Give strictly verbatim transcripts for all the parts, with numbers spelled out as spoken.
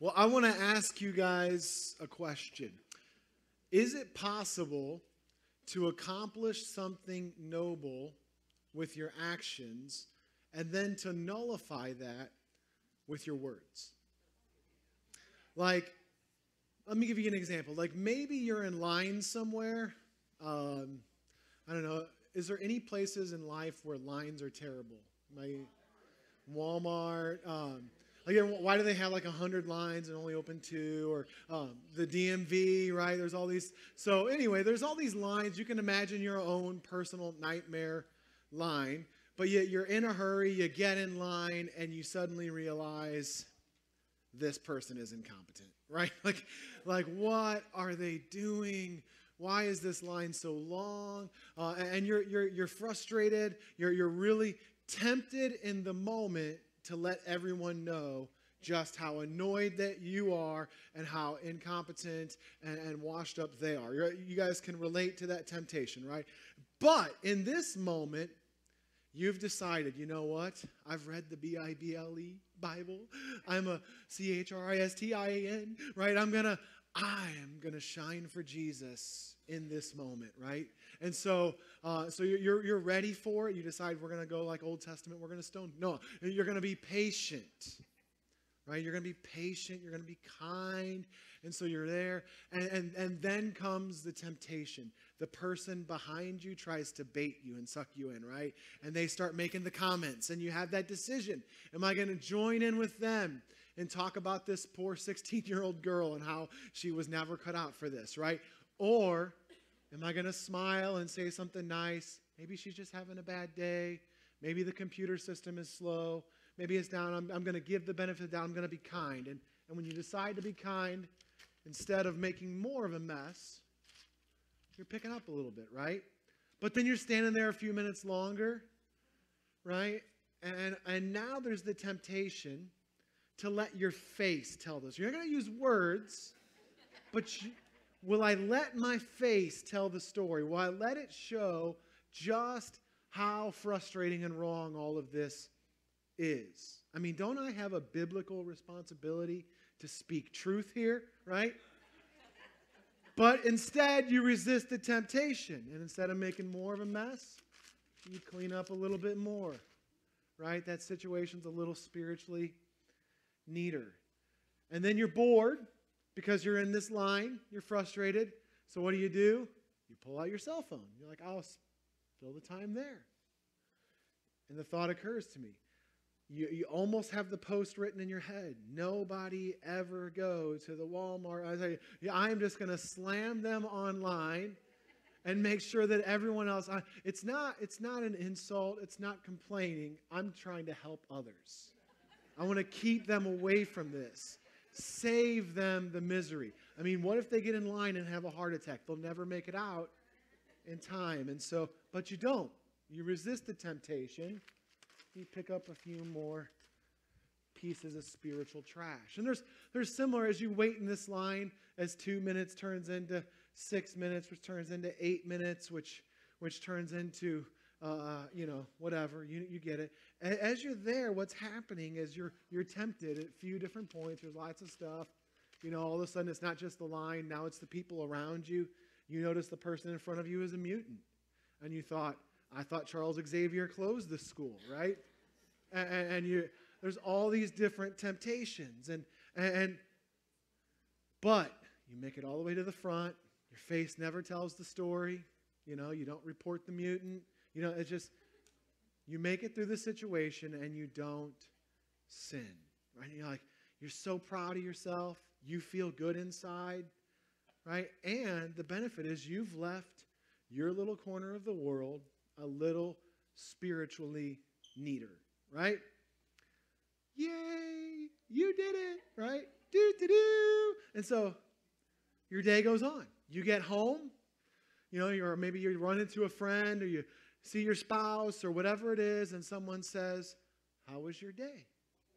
Well, I want to ask you guys a question. Is it possible to accomplish something noble with your actions and then to nullify that with your words? Like, let me give you an example. Like, maybe you're in line somewhere. Um, I don't know. Is there any places in life where lines are terrible? Like Walmart. Um, like, why do they have like a hundred lines and only open two? Or um, the D M V, right? There's all these. So anyway, there's all these lines. You can imagine your own personal nightmare line. But yet you're in a hurry. You get in line and you suddenly realize this person is incompetent, right? Like, like what are they doing? Why is this line so long? Uh, and you're you're you're frustrated. You're you're really tempted in the moment to let everyone know just how annoyed that you are and how incompetent and, and washed up they are. You're, you guys can relate to that temptation, right? But in this moment, you've decided, you know what? I've read the B I B L E Bible. I'm a C H R I S T I A N, right? I'm going to, I am going to shine for Jesus in this moment, right? And so, uh, so you're, you're, you're ready for it. You decide we're going to go like Old Testament. We're going to stone. No, you're going to be patient, right? You're going to be patient. You're going to be kind. And so you're there. And, and, and then comes the temptation. The person behind you tries to bait you and suck you in, right? And they start making the comments. And you have that decision. Am I going to join in with them and talk about this poor sixteen-year-old girl and how she was never cut out for this, right? Or am I going to smile and say something nice? Maybe she's just having a bad day. Maybe the computer system is slow. Maybe it's down. I'm, I'm going to give the benefit of the doubt. I'm going to be kind. And, and when you decide to be kind, instead of making more of a mess, you're picking up a little bit, right? But then you're standing there a few minutes longer, right? And, and now there's the temptation to let your face tell this. You're not going to use words, but you, will I let my face tell the story? Will I let it show just how frustrating and wrong all of this is? I mean, don't I have a biblical responsibility to speak truth here, right? But instead, you resist the temptation. And instead of making more of a mess, you clean up a little bit more, right? That situation's a little spiritually neater. And then you're bored because you're in this line. You're frustrated. So what do you do? You pull out your cell phone. You're like, I'll fill the time there. And the thought occurs to me. You, you almost have the post written in your head. Nobody ever go to the Walmart. I say, yeah, I'm just going to slam them online and make sure that everyone else. I, it's not. It's not an insult. It's not complaining. I'm trying to help others. I want to keep them away from this. Save them the misery. I mean, what if they get in line and have a heart attack? They'll never make it out in time. And so, but you don't. You resist the temptation. You pick up a few more pieces of spiritual trash. And there's there's similar as you wait in this line as two minutes turns into six minutes, which turns into eight minutes, which which turns into uh, you know whatever you you get it. As you're there, what's happening is you're you're tempted at a few different points. There's lots of stuff. You know, all of a sudden it's not just the line. Now it's the people around you. You notice the person in front of you is a mutant, and you thought, I thought Charles Xavier closed this school, right? And, and you, there's all these different temptations, and and but you make it all the way to the front. Your face never tells the story. You know, you don't report the mutant. You know, it's just you make it through the situation and you don't sin, right? You're like you're so proud of yourself. You feel good inside, right? And the benefit is you've left your little corner of the world a little spiritually neater, right? Yay, you did it, right? Do, do, do. And so your day goes on. You get home, you know, you're, maybe you run into a friend or you see your spouse or whatever it is, and someone says, how was your day?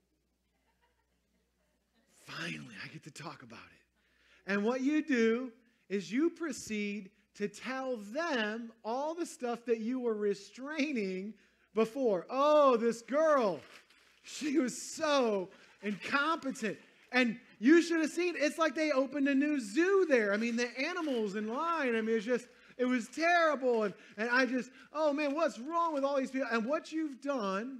Finally, I get to talk about it. And what you do is you proceed to tell them all the stuff that you were restraining before. Oh, this girl, she was so incompetent. And you should have seen, it's like they opened a new zoo there. I mean, the animals in line, I mean, it's just, it was terrible. And, and I just, oh man, what's wrong with all these people? And what you've done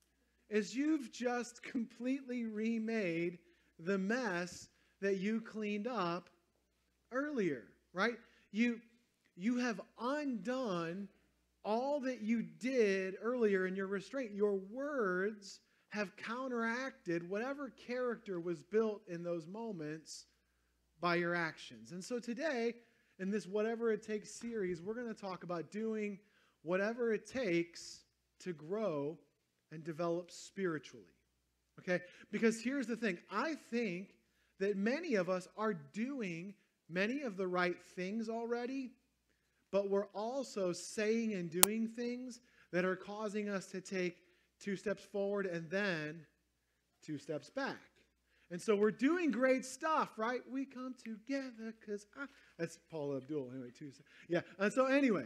is you've just completely remade the mess that you cleaned up earlier, right? You, you have undone all that you did earlier in your restraint. Your words have counteracted whatever character was built in those moments by your actions. And so today, in this Whatever It Takes series, we're going to talk about doing whatever it takes to grow and develop spiritually. Okay? Because here's the thing. I think that many of us are doing many of the right things already, but we're also saying and doing things that are causing us to take two steps forward and then two steps back. And so we're doing great stuff, right? We come together because I... That's Paula Abdul. Anyway, two steps. Yeah. And so anyway,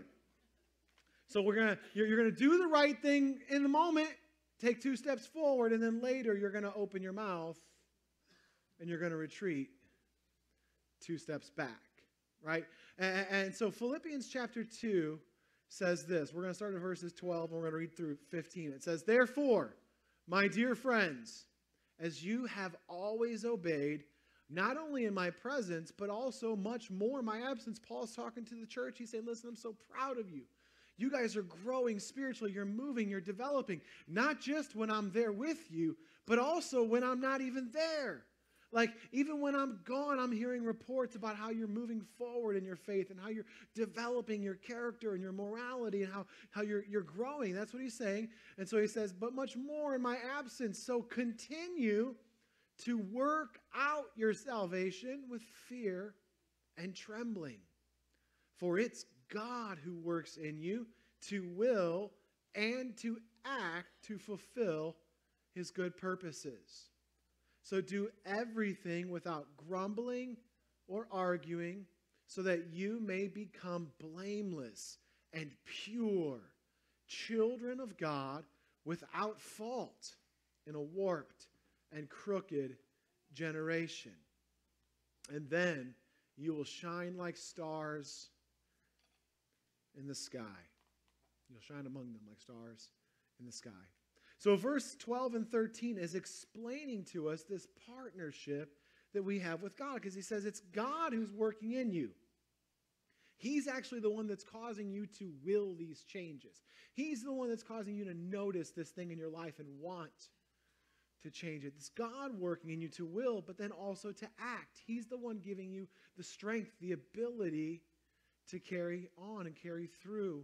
so we're going to, you're, you're going to do the right thing in the moment, take two steps forward, and then later you're going to open your mouth and you're going to retreat two steps back, right? And, and so Philippians chapter two says this. We're going to start at verses twelve, and we're going to read through fifteen. It says, "Therefore, my dear friends, as you have always obeyed, not only in my presence, but also much more in my absence." Paul's talking to the church. He's saying, listen, I'm so proud of you. You guys are growing spiritually. You're moving. You're developing. Not just when I'm there with you, but also when I'm not even there. Like, even when I'm gone, I'm hearing reports about how you're moving forward in your faith and how you're developing your character and your morality and how, how you're, you're growing. That's what he's saying. And so he says, but much more in my absence. So continue to work out your salvation with fear and trembling. For it's God who works in you to will and to act to fulfill his good purposes. So do everything without grumbling or arguing, so that you may become blameless and pure, children of God without fault in a warped and crooked generation. And then you will shine like stars in the sky. You'll shine among them like stars in the sky. So verse twelve and thirteen is explaining to us this partnership that we have with God, because he says it's God who's working in you. He's actually the one that's causing you to will these changes. He's the one that's causing you to notice this thing in your life and want to change it. It's God working in you to will, but then also to act. He's the one giving you the strength, the ability to carry on and carry through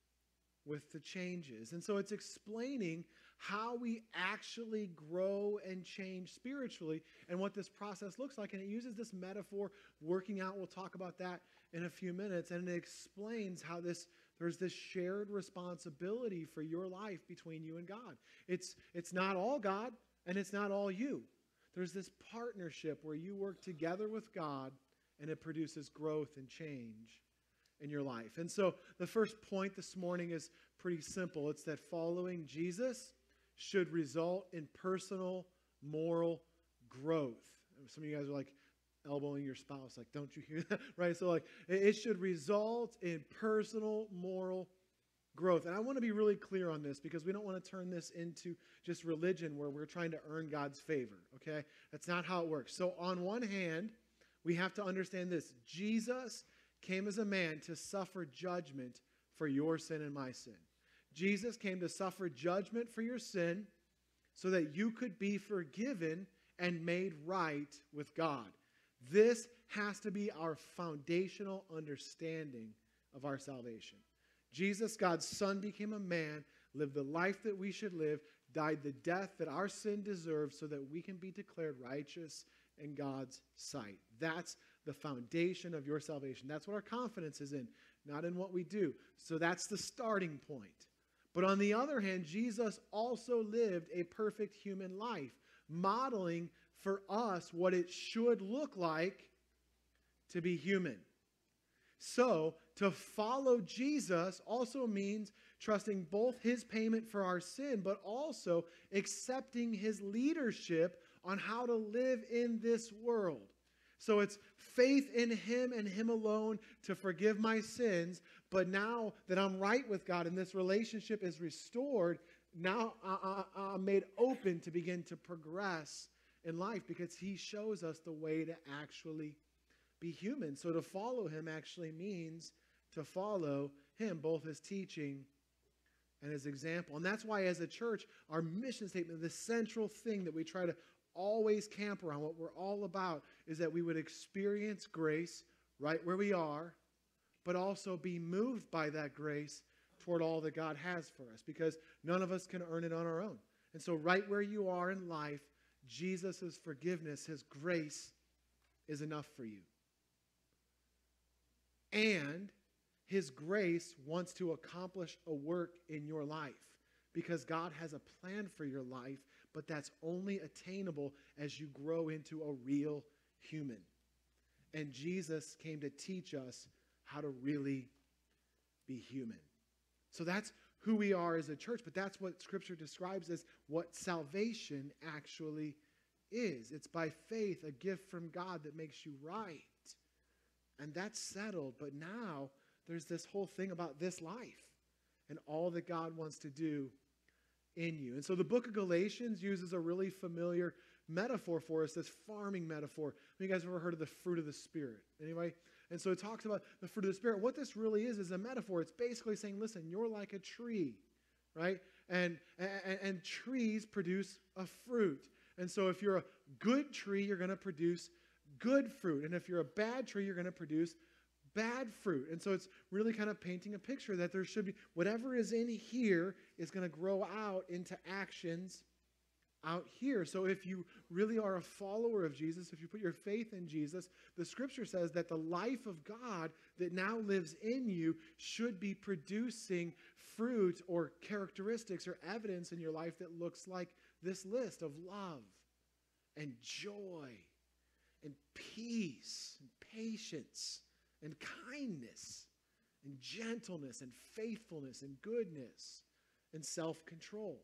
with the changes. And so it's explaining how we actually grow and change spiritually and what this process looks like. And it uses this metaphor, working out. We'll talk about that in a few minutes. And it explains how this there's this shared responsibility for your life between you and God. It's, it's not all God and it's not all you. There's this partnership where you work together with God and it produces growth and change in your life. And so the first point this morning is pretty simple. It's that following Jesus should result in personal moral growth. Some of you guys are like elbowing your spouse, like, don't you hear that? Right? So like, it should result in personal moral growth. And I want to be really clear on this, because we don't want to turn this into just religion where we're trying to earn God's favor. Okay? That's not how it works. So on one hand, we have to understand this. Jesus came as a man to suffer judgment for your sin and my sin. Jesus came to suffer judgment for your sin so that you could be forgiven and made right with God. This has to be our foundational understanding of our salvation. Jesus, God's Son, became a man, lived the life that we should live, died the death that our sin deserves so that we can be declared righteous in God's sight. That's the foundation of your salvation. That's what our confidence is in, not in what we do. So that's the starting point. But on the other hand, Jesus also lived a perfect human life, modeling for us what it should look like to be human. So, to follow Jesus also means trusting both his payment for our sin, but also accepting his leadership on how to live in this world. So it's faith in him and him alone to forgive my sins. But now that I'm right with God and this relationship is restored, now I, I, I'm made open to begin to progress in life because he shows us the way to actually be human. So to follow him actually means to follow him, both his teaching and his example. And that's why as a church, our mission statement, the central thing that we try to always camp around, what we're all about, is that we would experience grace right where we are, but also be moved by that grace toward all that God has for us, because none of us can earn it on our own. And so right where you are in life, Jesus' forgiveness, his grace is enough for you. And his grace wants to accomplish a work in your life because God has a plan for your life, but that's only attainable as you grow into a real human. And Jesus came to teach us how to really be human. So that's who we are as a church, but that's what Scripture describes as what salvation actually is. It's by faith, a gift from God that makes you right. And that's settled, but now there's this whole thing about this life and all that God wants to do in you. And so the book of Galatians uses a really familiar metaphor for us, this farming metaphor. Have you guys ever heard of the fruit of the Spirit? Anyway? And so it talks about the fruit of the Spirit. What this really is is a metaphor. It's basically saying, listen, you're like a tree, right? And, and, and trees produce a fruit. And so if you're a good tree, you're going to produce good fruit. And if you're a bad tree, you're going to produce bad fruit. And so it's really kind of painting a picture that there should be, whatever is in here is going to grow out into actions out here. So if you really are a follower of Jesus, if you put your faith in Jesus, the Scripture says that the life of God that now lives in you should be producing fruit or characteristics or evidence in your life that looks like this list of love and joy and peace and patience and kindness and gentleness and faithfulness and goodness and self-control.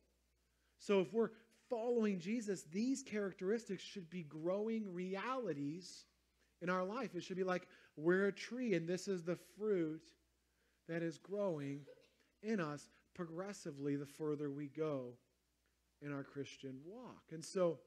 So if we're following Jesus, these characteristics should be growing realities in our life. It should be like we're a tree and this is the fruit that is growing in us progressively the further we go in our Christian walk. And so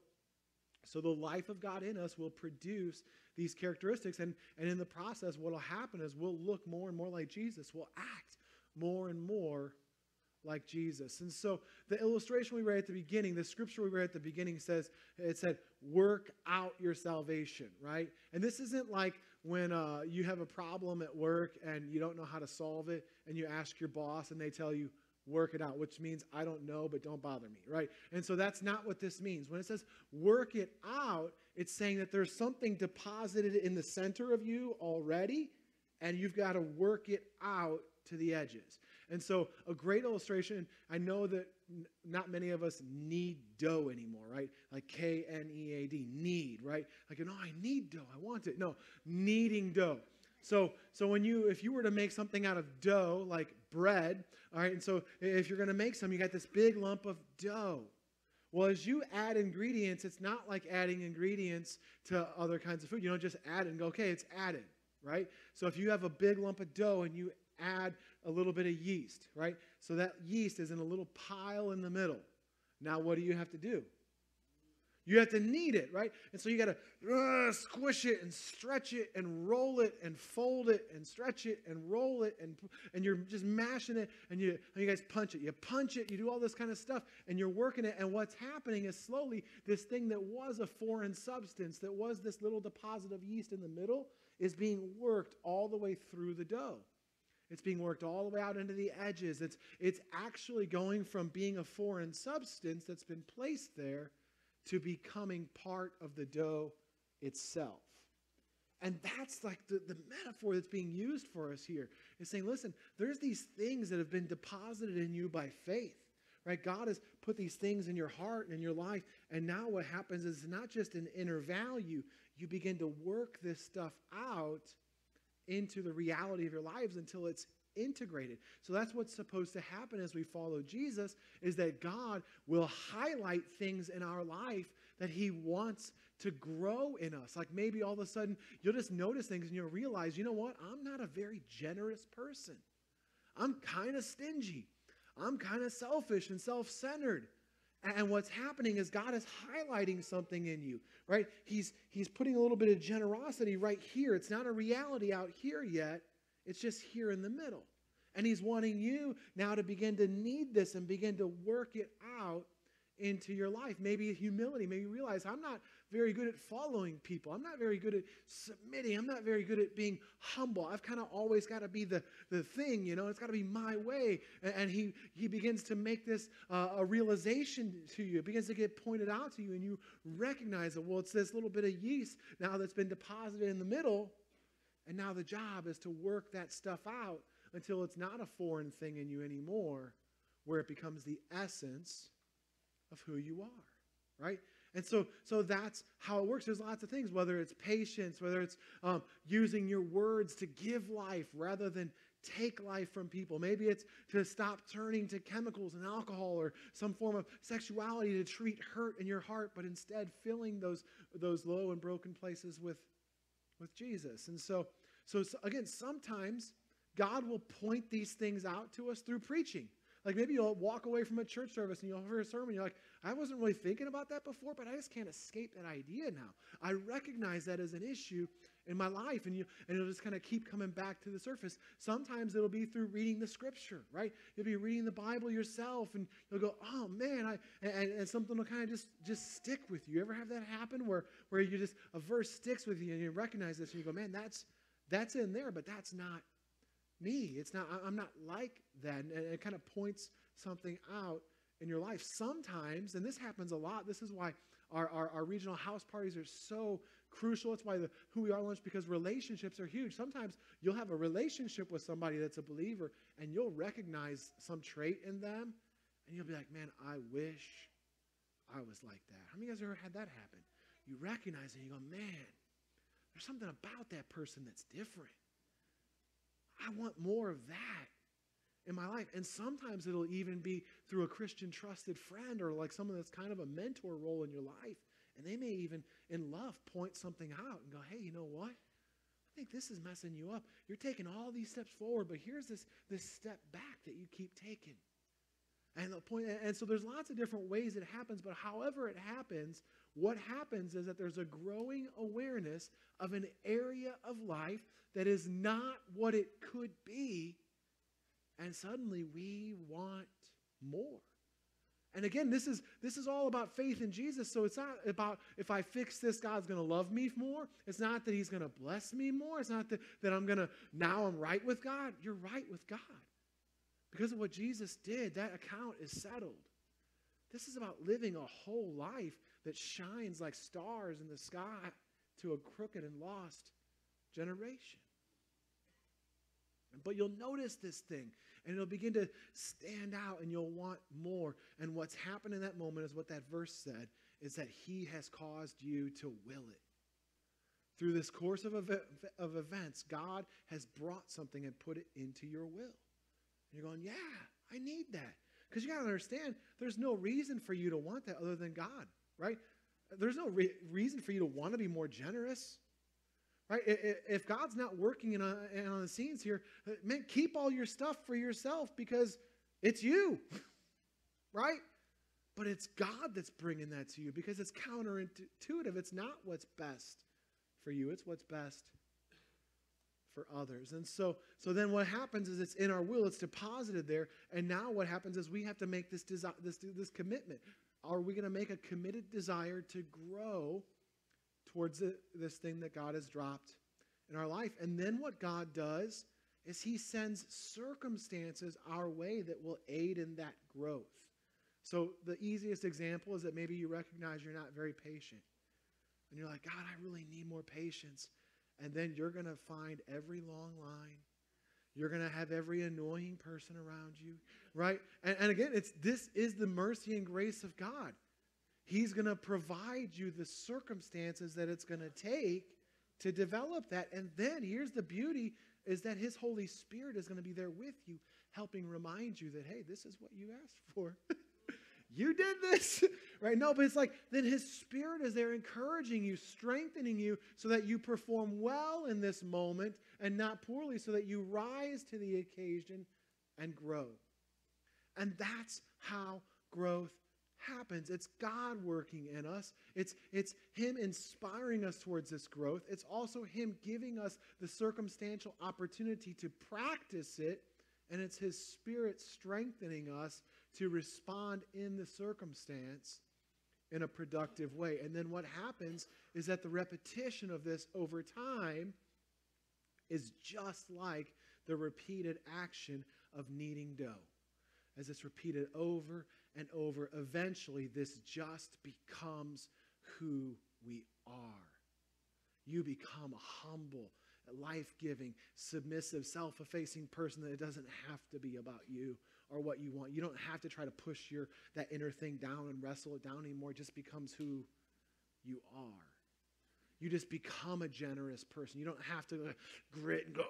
So the life of God in us will produce these characteristics. And, and in the process, what will happen is we'll look more and more like Jesus. We'll act more and more like Jesus. And so the illustration we read at the beginning, the scripture we read at the beginning says, it said, work out your salvation, right? And this isn't like when uh, you have a problem at work and you don't know how to solve it and you ask your boss and they tell you, work it out, which means I don't know, but don't bother me, right? And so that's not what this means. When it says work it out, it's saying that there's something deposited in the center of you already, and you've got to work it out to the edges. And so a great illustration, I know that n- not many of us need dough anymore, right? Like K N E A D, need, right? Like, no, I need dough, I want it. No, kneading dough. So, so when you, if you were to make something out of dough, like bread, all right, and so if you're going to make some, you got this big lump of dough. Well, as you add ingredients, it's not like adding ingredients to other kinds of food. You don't just add it and go, okay, it's added, right? So if you have a big lump of dough and you add a little bit of yeast, right? So that yeast is in a little pile in the middle. Now what do you have to do? You have to knead it, right? And so you got to uh, squish it and stretch it and roll it and fold it and stretch it and roll it, and and you're just mashing it, and you and you guys punch it. You punch it, you do all this kind of stuff, and you're working it, and what's happening is slowly this thing that was a foreign substance, that was this little deposit of yeast in the middle, is being worked all the way through the dough. It's being worked all the way out into the edges. It's, it's actually going from being a foreign substance that's been placed there to becoming part of the dough itself. And that's like the, the metaphor that's being used for us here. It's saying, listen, there's these things that have been deposited in you by faith, right? God has put these things in your heart and in your life, and now what happens is not just an inner value. You begin to work this stuff out into the reality of your lives until it's integrated. So that's what's supposed to happen as we follow Jesus, is that God will highlight things in our life that he wants to grow in us. Like maybe all of a sudden you'll just notice things and you'll realize, you know what? I'm not a very generous person. I'm kind of stingy. I'm kind of selfish and self-centered. And what's happening is God is highlighting something in you, right? He's, he's putting a little bit of generosity right here. It's not a reality out here yet. It's just here in the middle. And he's wanting you now to begin to need this and begin to work it out into your life. Maybe humility. Maybe you realize I'm not very good at following people. I'm not very good at submitting. I'm not very good at being humble. I've kind of always got to be the, the thing, you know. It's got to be my way. And, and he, he begins to make this uh, a realization to you. It begins to get pointed out to you, and you recognize it. Well, it's this little bit of yeast now that's been deposited in the middle, and now the job is to work that stuff out until it's not a foreign thing in you anymore, where it becomes the essence of who you are, right? And so so that's how it works. There's lots of things, whether it's patience, whether it's um, using your words to give life rather than take life from people. Maybe it's to stop turning to chemicals and alcohol or some form of sexuality to treat hurt in your heart, but instead filling those, those low and broken places with, with Jesus. And so, so, so again, sometimes God will point these things out to us through preaching. Like maybe you'll walk away from a church service and you'll hear a sermon. You're like, I wasn't really thinking about that before, but I just can't escape that idea now. I recognize that as an issue in my life, and you and it'll just kind of keep coming back to the surface. Sometimes it'll be through reading the scripture, right? You'll be reading the Bible yourself, and you'll go, oh man, I and, and something will kind of just just stick with you. You ever have that happen where where you just a verse sticks with you and you recognize this and you go, man, that's that's in there, but that's not me. It's not, I'm not like that. And it kind of points something out in your life. Sometimes, and this happens a lot, this is why our, our, our regional house parties are so crucial. It's why the Who We Are lunch, because relationships are huge. Sometimes you'll have a relationship with somebody that's a believer, and you'll recognize some trait in them, and you'll be like, man, I wish I was like that. How many of you guys ever had that happen? You recognize it, and you go, man, there's something about that person that's different. I want more of that in my life. And sometimes it'll even be through a Christian trusted friend or like someone that's kind of a mentor role in your life. And they may even, in love, point something out and go, hey, you know what? I think this is messing you up. You're taking all these steps forward, but here's this, this step back that you keep taking. And the point, and so there's lots of different ways it happens, but however it happens, what happens is that there's a growing awareness of an area of life that is not what it could be, and suddenly we want more. And again, this is this is all about faith in Jesus, so it's not about if I fix this, God's going to love me more. It's not that he's going to bless me more. It's not that, that I'm going to, now I'm right with God. You're right with God. Because of what Jesus did, that account is settled. This is about living a whole life that shines like stars in the sky to a crooked and lost generation. But you'll notice this thing, and it'll begin to stand out, and you'll want more. And what's happened in that moment is what that verse said, is that he has caused you to will it. Through this course of, ev- of events, God has brought something and put it into your will. And you're going, yeah, I need that. Because you got to understand, there's no reason for you to want that other than God, right? There's no re- reason for you to want to be more generous, right? If God's not working in, a, in on the scenes here, man, keep all your stuff for yourself because it's you, right? But it's God that's bringing that to you because it's counterintuitive. It's not what's best for you. It's what's best for others. And so, so then what happens is it's in our will. It's deposited there. And now what happens is we have to make this, desi- this, this commitment. Are we going to make a committed desire to grow towards the, this thing that God has dropped in our life? And then what God does is he sends circumstances our way that will aid in that growth. So the easiest example is that maybe you recognize you're not very patient. And you're like, God, I really need more patience. And then you're going to find every long line. You're going to have every annoying person around you, right? And, and again, it's this is the mercy and grace of God. He's going to provide you the circumstances that it's going to take to develop that. And then here's the beauty is that his Holy Spirit is going to be there with you, helping remind you that, hey, this is what you asked for. you did this, right? No, but it's like, then his Spirit is there encouraging you, strengthening you so that you perform well in this moment and not poorly, so that you rise to the occasion and grow. And that's how growth happens. It's God working in us. It's, it's him inspiring us towards this growth. It's also him giving us the circumstantial opportunity to practice it. And it's his Spirit strengthening us to respond in the circumstance in a productive way. And then what happens is that the repetition of this over time is just like the repeated action of kneading dough. As it's repeated over and over, eventually this just becomes who we are. You become a humble, life-giving, submissive, self-effacing person that it doesn't have to be about you or what you want. You don't have to try to push your that inner thing down and wrestle it down anymore. It just becomes who you are. You just become a generous person. You don't have to uh, grit and go,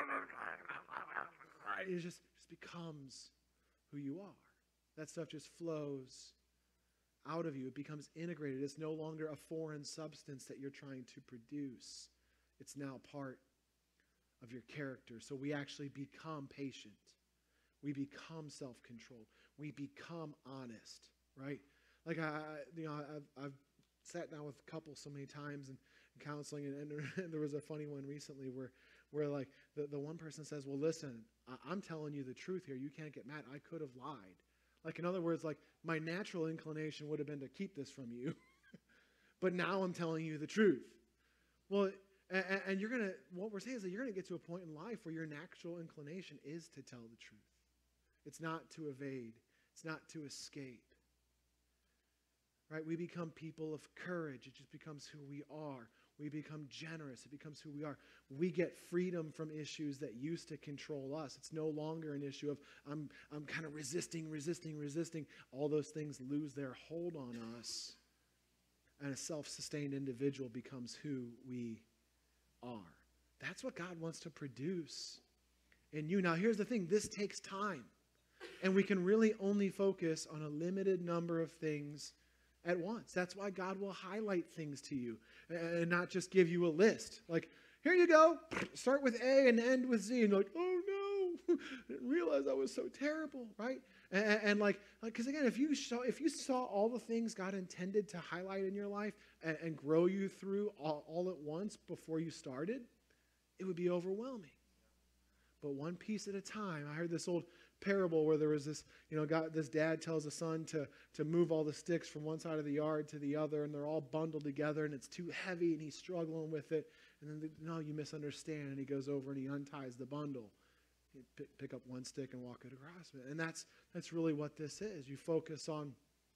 it just, just becomes who you are. That stuff just flows out of you. It becomes integrated. It's no longer a foreign substance that you're trying to produce. It's now part of your character. So we actually become patient. We become self-controlled. We become honest, right? Like I, you know, I've, I've sat down with couples so many times and, and counseling, and, and there was a funny one recently where, where like the, the one person says, "Well, listen, I, I'm telling you the truth here. You can't get mad. I could have lied." Like, in other words, like my natural inclination would have been to keep this from you, but now I'm telling you the truth. Well, and, and you're gonna. What we're saying is that you're gonna get to a point in life where your natural inclination is to tell the truth. It's not to evade. It's not to escape. Right? We become people of courage. It just becomes who we are. We become generous. It becomes who we are. We get freedom from issues that used to control us. It's no longer an issue of I'm, I'm kind of resisting, resisting, resisting. All those things lose their hold on us. And a self-sustained individual becomes who we are. That's what God wants to produce in you. Now, here's the thing. This takes time. And we can really only focus on a limited number of things at once. That's why God will highlight things to you and not just give you a list. Like, here you go. Start with A and end with Z. And you're like, oh no, I didn't realize I was so terrible, right? And, and like, because like, again, if you saw if you saw all the things God intended to highlight in your life and, and grow you through all, all at once before you started, it would be overwhelming. But one piece at a time. I heard this old parable where there was this, you know, God, this dad tells the son to, to move all the sticks from one side of the yard to the other, and they're all bundled together, and it's too heavy, and he's struggling with it. And then, the, no, you misunderstand, and he goes over and he unties the bundle. He'd pick, pick up one stick and walk it across it. And that's that's really what this is. You focus on,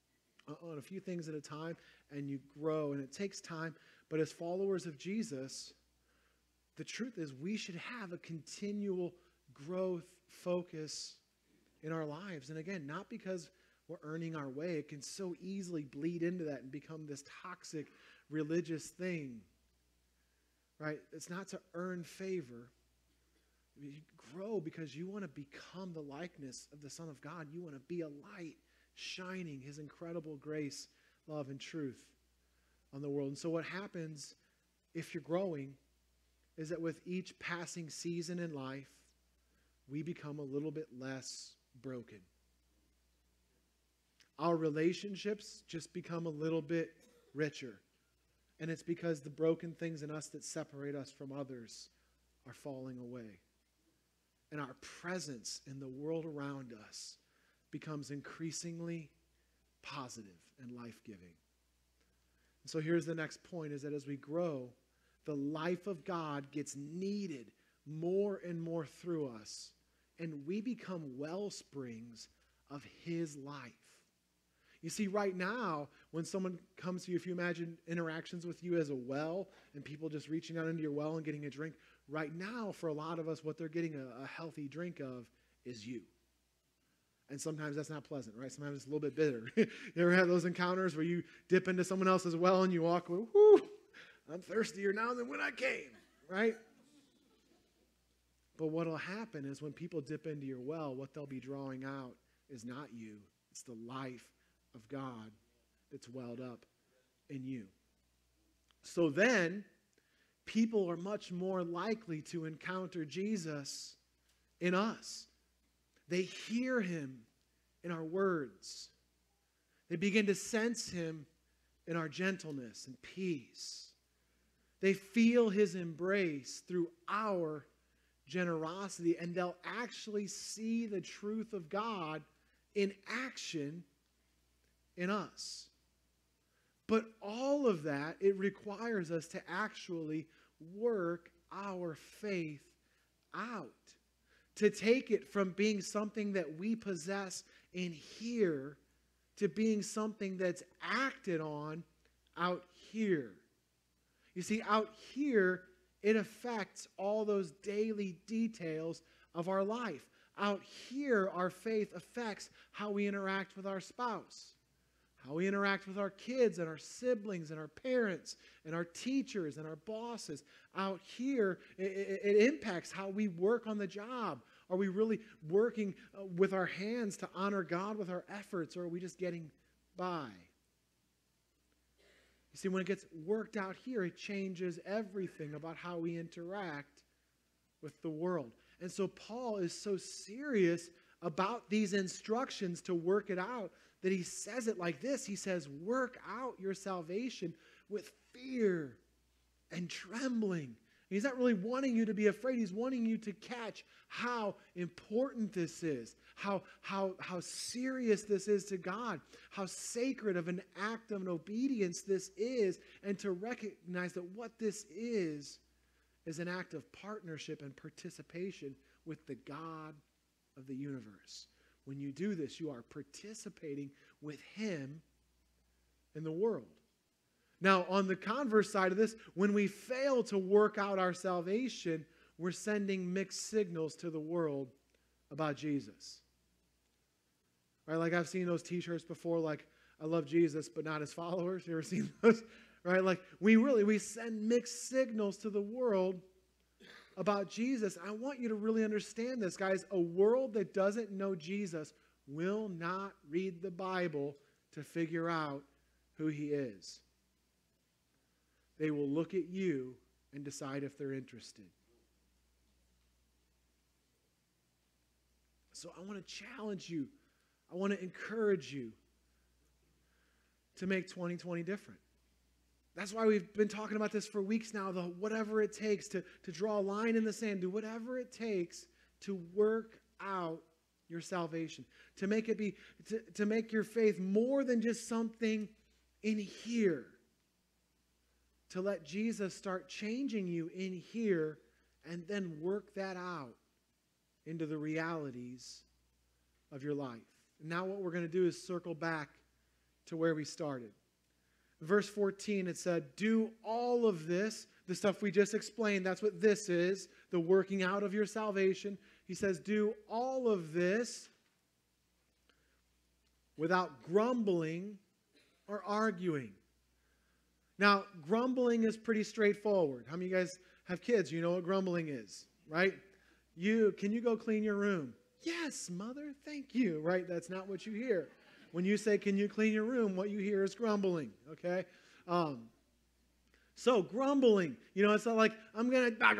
on a few things at a time, and you grow, and it takes time. But as followers of Jesus, the truth is we should have a continual growth focus in our lives. And again, not because we're earning our way. It can so easily bleed into that and become this toxic religious thing, right? It's not to earn favor. You grow because you want to become the likeness of the Son of God. You want to be a light shining his incredible grace, love, and truth on the world. And so what happens if you're growing is that with each passing season in life, we become a little bit less broken. Our relationships just become a little bit richer. And it's because the broken things in us that separate us from others are falling away. And our presence in the world around us becomes increasingly positive and life-giving. And so here's the next point, is that as we grow, the life of God gets kneaded more and more through us. And we become well springs of his life. You see, right now, when someone comes to you, if you imagine interactions with you as a well, and people just reaching out into your well and getting a drink, right now, for a lot of us, what they're getting a, a healthy drink of is you. And sometimes that's not pleasant, right? Sometimes it's a little bit bitter. You ever have those encounters where you dip into someone else's well and you walk away, whoo, I'm thirstier now than when I came, right? But what will happen is when people dip into your well, what they'll be drawing out is not you. It's the life of God that's welled up in you. So then, people are much more likely to encounter Jesus in us. They hear him in our words. They begin to sense him in our gentleness and peace. They feel his embrace through our generosity, and they'll actually see the truth of God in action in us. But all of that, it requires us to actually work our faith out. To take it from being something that we possess in here to being something that's acted on out here. You see, out here, it affects all those daily details of our life. Out here, our faith affects how we interact with our spouse, how we interact with our kids and our siblings and our parents and our teachers and our bosses. Out here, it, it, it impacts how we work on the job. Are we really working uh, with our hands to honor God with our efforts, or are we just getting by? You see, when it gets worked out here, it changes everything about how we interact with the world. And so Paul is so serious about these instructions to work it out that he says it like this. He says, work out your salvation with fear and trembling. He's not really wanting you to be afraid. He's wanting you to catch how important this is, how, how, how serious this is to God, how sacred of an act of an obedience this is, and to recognize that what this is is an act of partnership and participation with the God of the universe. When you do this, you are participating with him in the world. Now, on the converse side of this, when we fail to work out our salvation, we're sending mixed signals to the world about Jesus. Right? Like I've seen those t-shirts before, like, I love Jesus, but not his followers. You ever seen those? Right? Like, we really, we send mixed signals to the world about Jesus. I want you to really understand this, guys. A world that doesn't know Jesus will not read the Bible to figure out who he is. They will look at you and decide if they're interested. So I want to challenge you. I want to encourage you to make twenty twenty different. That's why we've been talking about this for weeks now, the whatever it takes to, to draw a line in the sand, do whatever it takes to work out your salvation, to make it be, to, to make your faith more than just something in here. To let Jesus start changing you in here and then work that out into the realities of your life. Now what we're going to do is circle back to where we started. Verse fourteen, it said, do all of this, the stuff we just explained, that's what this is, the working out of your salvation. He says, do all of this without grumbling or arguing. Now, grumbling is pretty straightforward. How many of you guys have kids? You know what grumbling is, right? You, can you go clean your room? Yes, mother, thank you, right? That's not what you hear. When you say, can you clean your room, what you hear is grumbling, okay? Um, so, grumbling, you know, it's not like, I'm going to,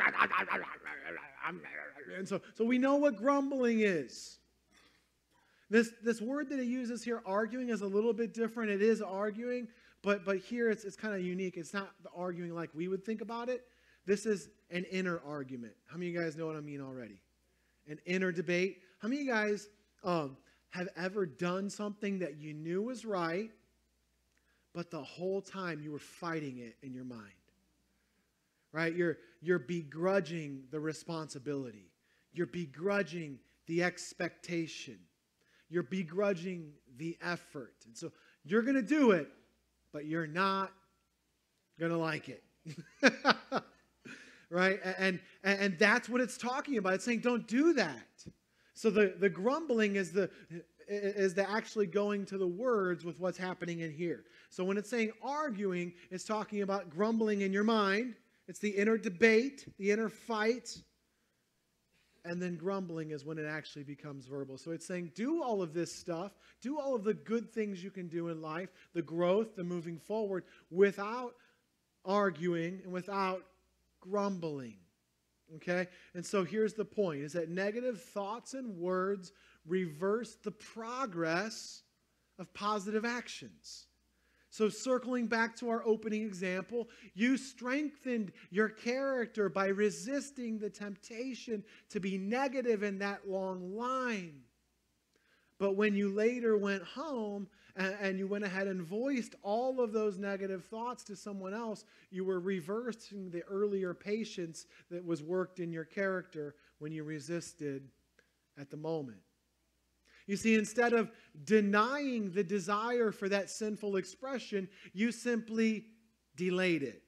and so, so we know what grumbling is. This, this word that he uses here, arguing, is a little bit different. It is arguing. But but here it's, it's kind of unique. It's not the arguing like we would think about it. This is an inner argument. How many of you guys know what I mean already? An inner debate. How many of you guys um, have ever done something that you knew was right, but the whole time you were fighting it in your mind? Right? You're, you're begrudging the responsibility. You're begrudging the expectation. You're begrudging the effort. And so you're going to do it, but you're not going to like it. Right? And, and, and that's what it's talking about. It's saying don't do that. So the, the grumbling is the, is the actually going to the words with what's happening in here. So when it's saying arguing, it's talking about grumbling in your mind. It's the inner debate, the inner fight. And then grumbling is when it actually becomes verbal. So it's saying, do all of this stuff, do all of the good things you can do in life, the growth, the moving forward, without arguing and without grumbling. Okay? And so here's the point, is that negative thoughts and words reverse the progress of positive actions. So circling back to our opening example, you strengthened your character by resisting the temptation to be negative in that long line. But when you later went home and, and you went ahead and voiced all of those negative thoughts to someone else, you were reversing the earlier patience that was worked in your character when you resisted at the moment. You see, instead of denying the desire for that sinful expression, you simply delayed it.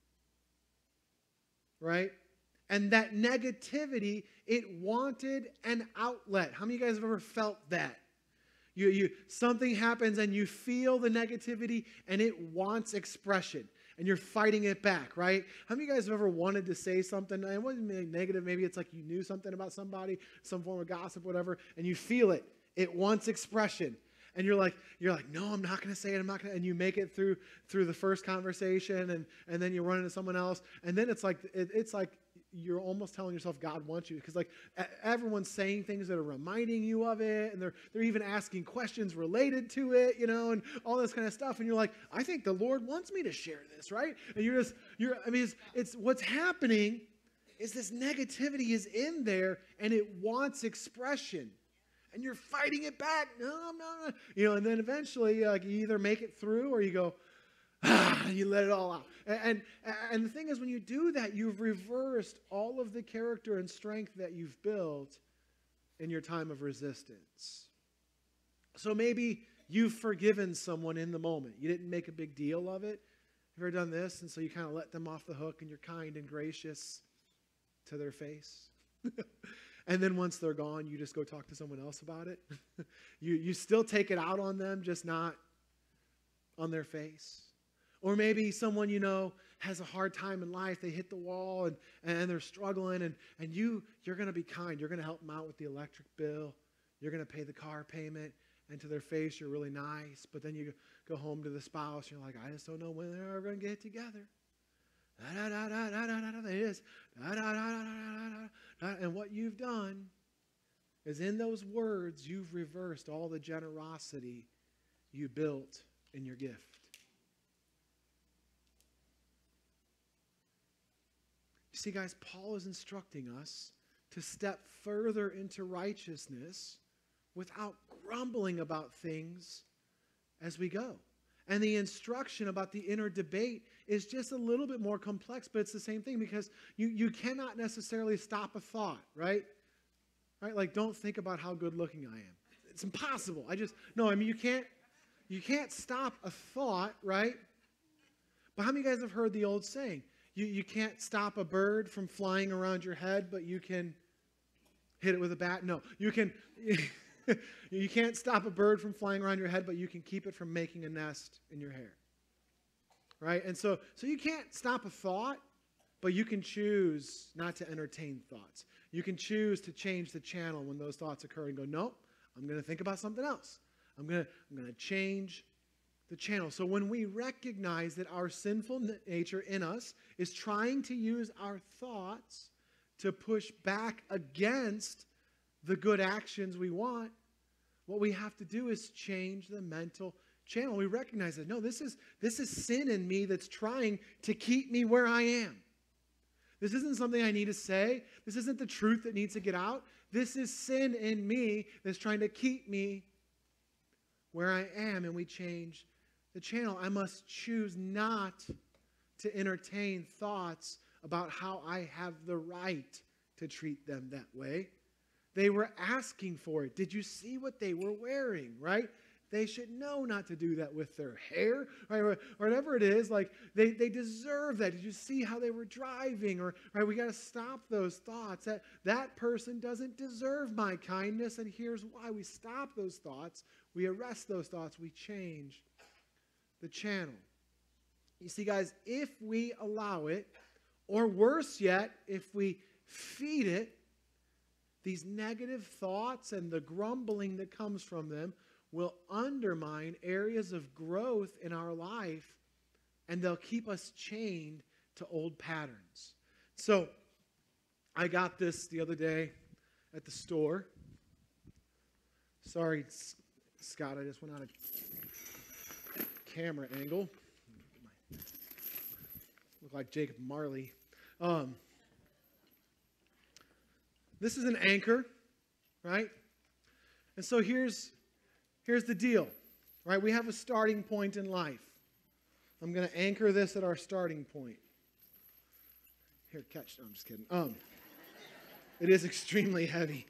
Right? And that negativity, it wanted an outlet. How many of you guys have ever felt that? You, you, something happens and you feel the negativity and it wants expression. And you're fighting it back, right? How many of you guys have ever wanted to say something? And it wasn't negative. Maybe it's like you knew something about somebody, some form of gossip, whatever, and you feel it. It wants expression. And you're like, you're like, no, I'm not going to say it. I'm not going to. And you make it through through the first conversation, and, and then you run into someone else. And then it's like, it, it's like you're almost telling yourself God wants you. Because like everyone's saying things that are reminding you of it. And they're, they're even asking questions related to it, you know, and all this kind of stuff. And you're like, I think the Lord wants me to share this, right? And you're just, you're, I mean, it's, it's what's happening is this negativity is in there and it wants expression. And you're fighting it back. No, no, no. You know, and then eventually uh, you either make it through or you go, ah, and you let it all out. And, and, and the thing is, when you do that, you've reversed all of the character and strength that you've built in your time of resistance. So maybe you've forgiven someone in the moment. You didn't make a big deal of it. You've ever done this? And so you kind of let them off the hook and you're kind and gracious to their face. And then once they're gone, you just go talk to someone else about it. you, you still take it out on them, just not on their face. Or maybe someone you know has a hard time in life. They hit the wall and, and they're struggling. And, and you, you're going to be kind. You're going to help them out with the electric bill. You're going to pay the car payment. And to their face, you're really nice. But then you go home to the spouse. And you're like, I just don't know when they're going to get together. Da, da, da, da, da, da, da, it is. Da, da, da, da, da, da, da. And what you've done is in those words, you've reversed all the generosity you built in your gift. You see, guys, Paul is instructing us to step further into righteousness without grumbling about things as we go. And the instruction about the inner debate is just a little bit more complex, but it's the same thing because you, you cannot necessarily stop a thought, right? Right? Like, don't think about how good looking I am. It's impossible. I just, no, I mean, you can't, you can't stop a thought, right? But how many of you guys have heard the old saying? You, you can't stop a bird from flying around your head, but you can hit it with a bat? No, you can... You can't stop a bird from flying around your head, but you can keep it from making a nest in your hair. Right? And so, so you can't stop a thought, but you can choose not to entertain thoughts. You can choose to change the channel when those thoughts occur and go, nope, I'm going to think about something else. I'm going to, I'm going to change the channel. So when we recognize that our sinful nature in us is trying to use our thoughts to push back against the good actions we want, what we have to do is change the mental channel. We recognize that, no, this is, this is sin in me that's trying to keep me where I am. This isn't something I need to say. This isn't the truth that needs to get out. This is sin in me that's trying to keep me where I am, and we change the channel. I must choose not to entertain thoughts about how I have the right to treat them that way. They were asking for it. Did you see what they were wearing, right? They should know not to do that with their hair, right? Or whatever it is, like they, they deserve that. Did you see how they were driving? Or, right, we got to stop those thoughts. That, that person doesn't deserve my kindness, and here's why. We stop those thoughts. We arrest those thoughts. We change the channel. You see, guys, if we allow it, or worse yet, if we feed it, these negative thoughts and the grumbling that comes from them will undermine areas of growth in our life, and they'll keep us chained to old patterns. So, I got this the other day at the store. Sorry, Scott, I just went out of camera angle. Look like Jacob Marley. Um, this is an anchor, right? And so here's, here's the deal, right? We have a starting point in life. I'm going to anchor this at our starting point. Here, catch. No, I'm just kidding. Um, it is extremely heavy.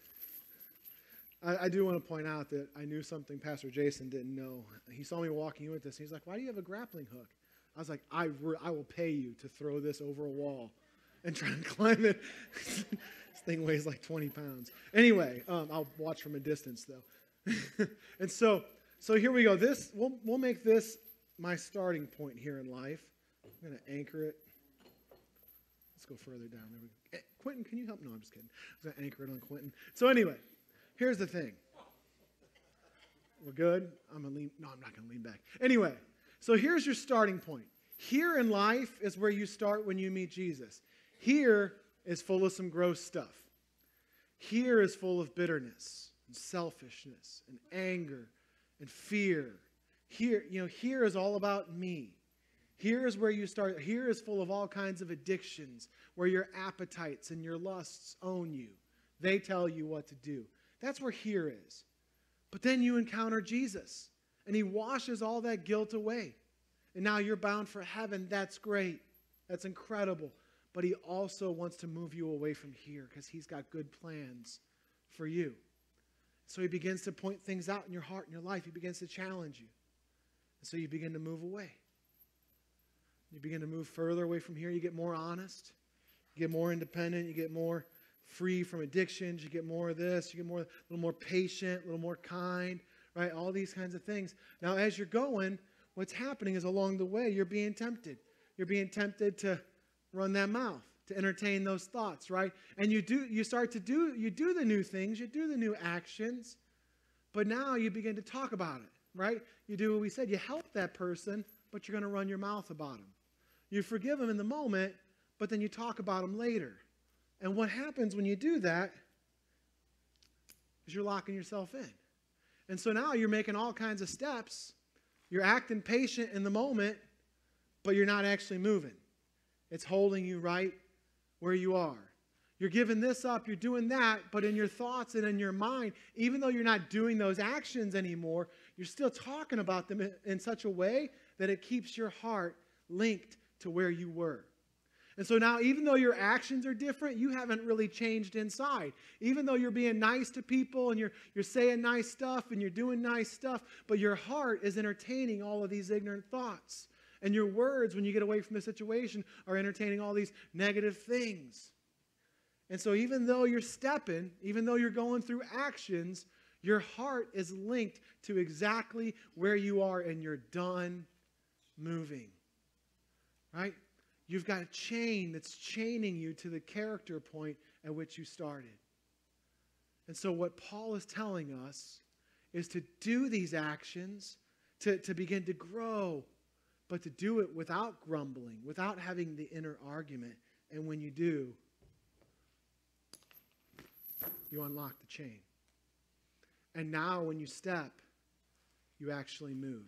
I, I do want to point out that I knew something Pastor Jason didn't know. He saw me walking in with this. And he's like, why do you have a grappling hook? I was like, I, re- I will pay you to throw this over a wall and try and climb it. This thing weighs like twenty pounds. Anyway, um, I'll watch from a distance, though. And so, so here we go. This we'll, we'll make this my starting point here in life. I'm going to anchor it. Let's go further down. There we go. Quentin, can you help? No, I'm just kidding. I was going to anchor it on Quentin. So anyway, here's the thing. We're good? I'm going to lean. No, I'm not going to lean back. Anyway, so here's your starting point. Here in life is where you start when you meet Jesus. Here is full of some gross stuff. Here is full of bitterness and selfishness and anger and fear. Here, you know, here is all about me. Here is where you start. Here is full of all kinds of addictions where your appetites and your lusts own you. They tell you what to do. That's where here is. But then you encounter Jesus, and he washes all that guilt away. And now you're bound for heaven. That's great. That's incredible. But he also wants to move you away from here because he's got good plans for you. So he begins to point things out in your heart and your life. He begins to challenge you. And so you begin to move away. You begin to move further away from here. You get more honest. You get more independent. You get more free from addictions. You get more of this. You get more, a little more patient, a little more kind, right? All these kinds of things. Now, as you're going, what's happening is along the way, you're being tempted. You're being tempted to run that mouth, to entertain those thoughts, right? And you do, you start to do, you do the new things, you do the new actions, but now you begin to talk about it, right? You do what we said. You help that person, but you're going to run your mouth about them. You forgive them in the moment, but then you talk about them later. And what happens when you do that is you're locking yourself in. And so now you're making all kinds of steps. You're acting patient in the moment, but you're not actually moving. It's holding you right where you are. You're giving this up, you're doing that, but in your thoughts and in your mind, even though you're not doing those actions anymore, you're still talking about them in, in such a way that it keeps your heart linked to where you were. And so now, even though your actions are different, you haven't really changed inside. Even though you're being nice to people and you're, you're saying nice stuff and you're doing nice stuff, but your heart is entertaining all of these ignorant thoughts. And your words, when you get away from the situation, are entertaining all these negative things. And so even though you're stepping, even though you're going through actions, your heart is linked to exactly where you are and you're done moving. Right? You've got a chain that's chaining you to the character point at which you started. And so what Paul is telling us is to do these actions, to, to begin to grow, but to do it without grumbling, without having the inner argument. And when you do, you unlock the chain. And now when you step, you actually move.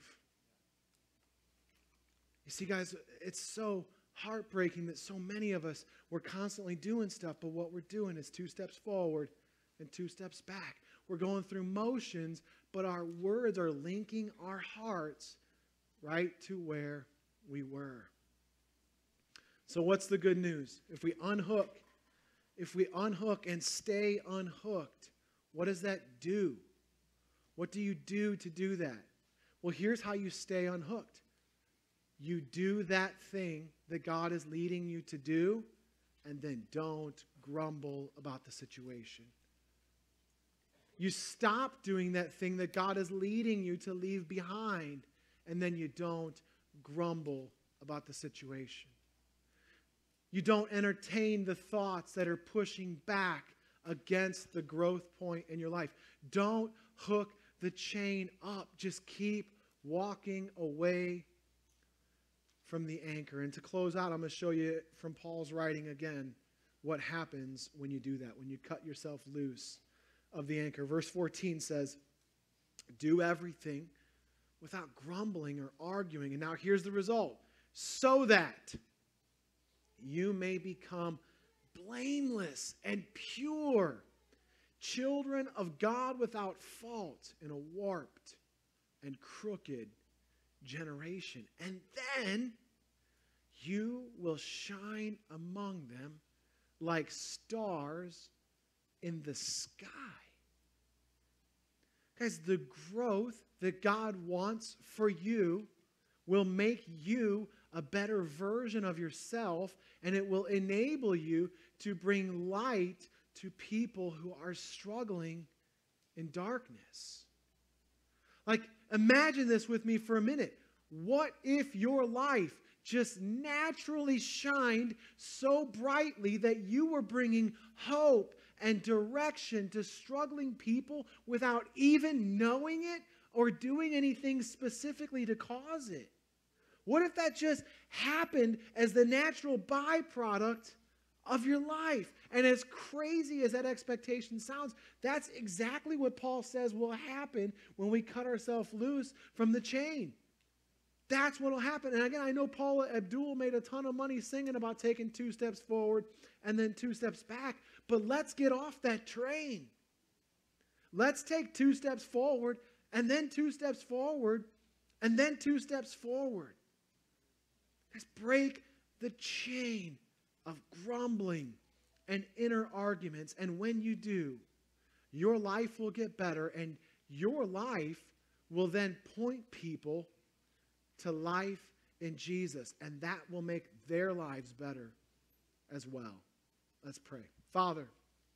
You see, guys, it's so heartbreaking that so many of us, we're constantly doing stuff, but what we're doing is two steps forward and two steps back. We're going through motions, but our words are linking our hearts right to where we were. So what's the good news? If we unhook, if we unhook and stay unhooked, what does that do? What do you do to do that? Well, here's how you stay unhooked. You do that thing that God is leading you to do, and then don't grumble about the situation. You stop doing that thing that God is leading you to leave behind, and then you don't grumble about the situation. You don't entertain the thoughts that are pushing back against the growth point in your life. Don't hook the chain up. Just keep walking away from the anchor. And to close out, I'm going to show you from Paul's writing again what happens when you do that, when you cut yourself loose of the anchor. Verse fourteen says, do everything without grumbling or arguing. And now here's the result. So that you may become blameless and pure, children of God without fault in a warped and crooked generation. And then you will shine among them like stars in the sky. Guys, the growth that God wants for you will make you a better version of yourself, and it will enable you to bring light to people who are struggling in darkness. Like, imagine this with me for a minute. What if your life just naturally shined so brightly that you were bringing hope and direction to struggling people without even knowing it or doing anything specifically to cause it? What if that just happened as the natural byproduct of your life? And as crazy as that expectation sounds, that's exactly what Paul says will happen when we cut ourselves loose from the chain. That's what will happen. And again, I know Paula Abdul made a ton of money singing about taking two steps forward and then two steps back. But let's get off that train. Let's take two steps forward and then two steps forward and then two steps forward. Let's break the chain of grumbling and inner arguments. And when you do, your life will get better, and your life will then point people to life in Jesus, and that will make their lives better as well. Let's pray. Father,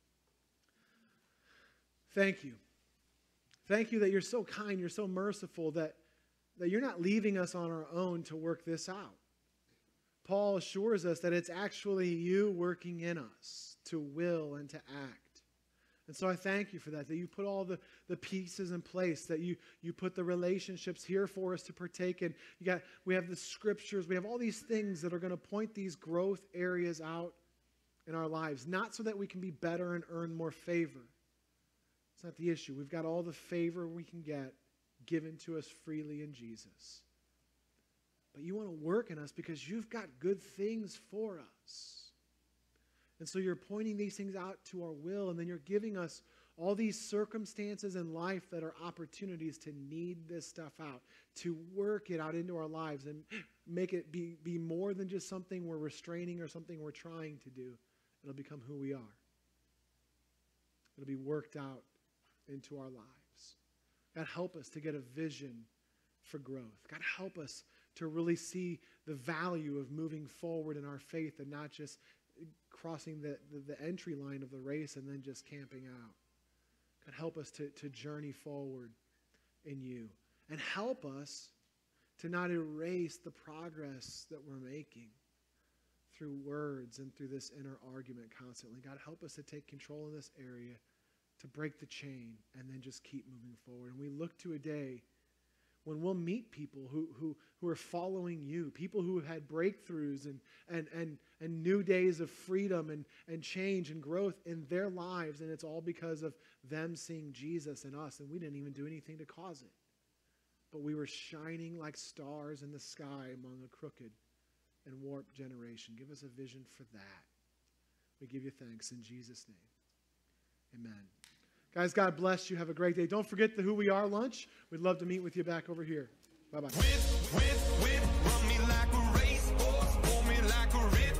thank you. Thank you that you're so kind, you're so merciful, that, that you're not leaving us on our own to work this out. Paul assures us that it's actually you working in us to will and to act. And so I thank you for that, that you put all the, the pieces in place, that you, you put the relationships here for us to partake in. You got, we have the scriptures, we have all these things that are going to point these growth areas out in our lives, not so that we can be better and earn more favor. It's not the issue. We've got all the favor we can get given to us freely in Jesus. But you want to work in us because you've got good things for us. And so you're pointing these things out to our will, and then you're giving us all these circumstances in life that are opportunities to need this stuff out, to work it out into our lives and make it be, be more than just something we're restraining or something we're trying to do. It'll become who we are. It'll be worked out into our lives. God, help us to get a vision for growth. God, help us to really see the value of moving forward in our faith and not just crossing the, the, the entry line of the race and then just camping out. God, help us to, to journey forward in you. And help us to not erase the progress that we're making through words and through this inner argument constantly. God, help us to take control in this area, to break the chain, and then just keep moving forward. And we look to a day when we'll meet people who, who, who are following you, people who have had breakthroughs and, and, and, and new days of freedom and, and change and growth in their lives, and it's all because of them seeing Jesus in us, and we didn't even do anything to cause it. But we were shining like stars in the sky among a crooked and warped generation. Give us a vision for that. We give you thanks in Jesus' name. Amen. Guys, God bless you. Have a great day. Don't forget the Who We Are lunch. We'd love to meet with you back over here. Bye-bye. Whip, whip, whip, run me like a racehorse, pull me like a